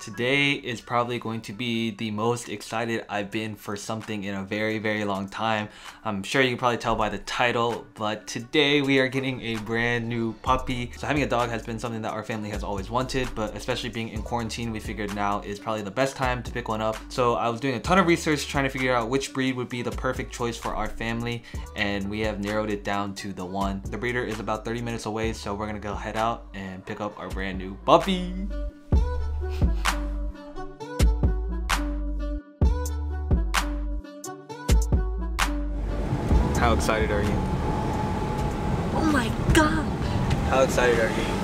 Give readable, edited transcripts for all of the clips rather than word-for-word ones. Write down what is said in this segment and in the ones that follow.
Today is probably going to be the most excited I've been for something in a very long time. I'm sure you can probably tell by the title, but today we are getting a brand new puppy. So having a dog has been something that our family has always wanted, but especially being in quarantine, we figured now is probably the best time to pick one up. So I was doing a ton of research trying to figure out which breed would be the perfect choice for our family, and we have narrowed it down to the one. The breeder is about 30 minutes away, so we're gonna go head out and pick up our brand new puppy. How excited are you? Oh my god! How excited are you?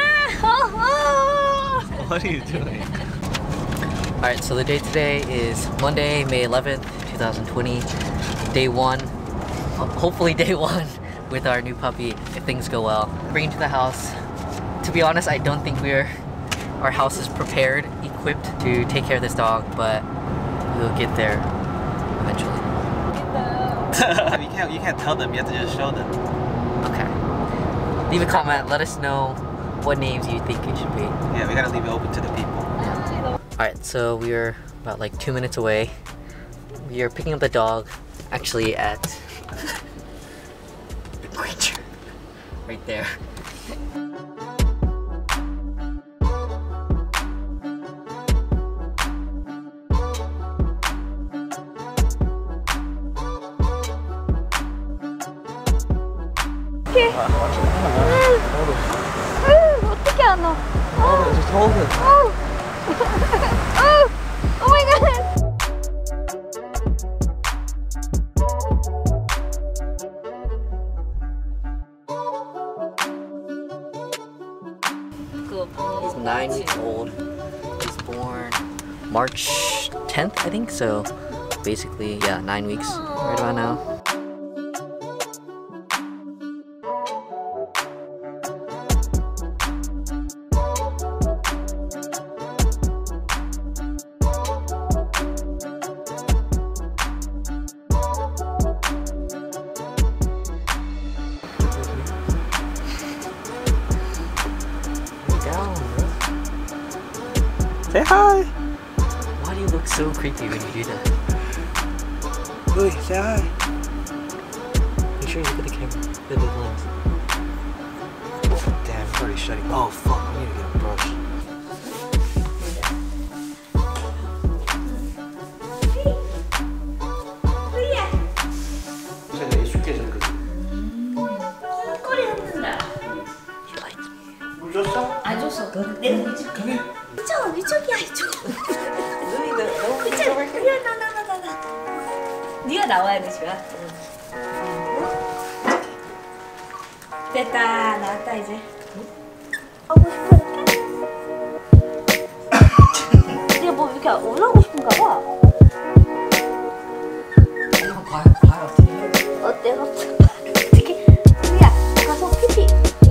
What are you doing? Alright, so the day today is Monday, May 11th, 2020. Day one. Hopefully day one with our new puppy, if things go well. Bringing to the house. To be honest, I don't think our house is prepared, equipped to take care of this dog, but we'll get there eventually. you can't tell them, you have to just show them. Okay. Leave a comment, let us know what names you think it should be. Yeah, we gotta leave it open to the people. Alright, so we are about like 2 minutes away. We are picking up the dog actually at the creature right there. 어떻게 안 와? Just hold it. Oh my god! He's 9 weeks old. He's born March 10th, I think, so basically, yeah, 9 weeks right about now. Say hi! Why do you look so creepy when you do that? Louis, say hi! Make sure you look at the camera, the lens. Damn, it's already shutting. Oh fuck, I need to get a brush. 안 줬어. 내가 이쪽. 이쪽이야 이쪽. 나. 네가 나와야 돼 지금. 됐다 나왔다 이제. 하고 싶어 이렇게? 네가 뭐 이렇게 올라오고 싶은가 봐. 어때? 어떻게? 우리야 가서 피피.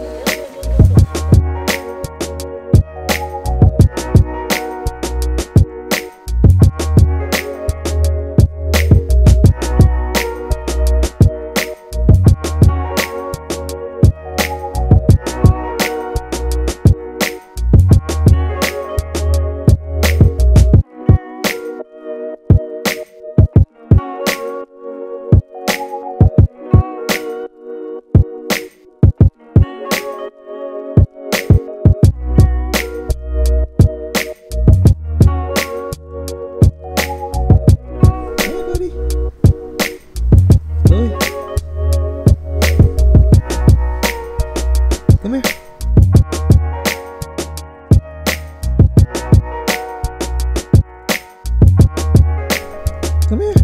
Come here. Come here.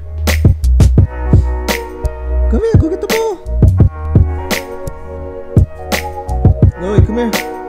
Come here, go get the ball. Louis, come here.